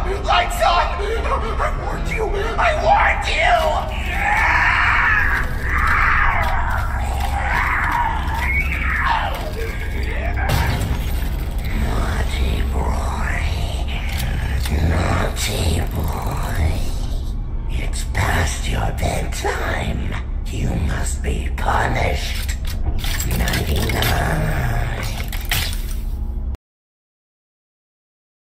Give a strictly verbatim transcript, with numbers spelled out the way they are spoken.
Lights on! I warned you! I warned you! Naughty boy. Naughty boy. It's past your bedtime. You must be punished. Ninety-nine.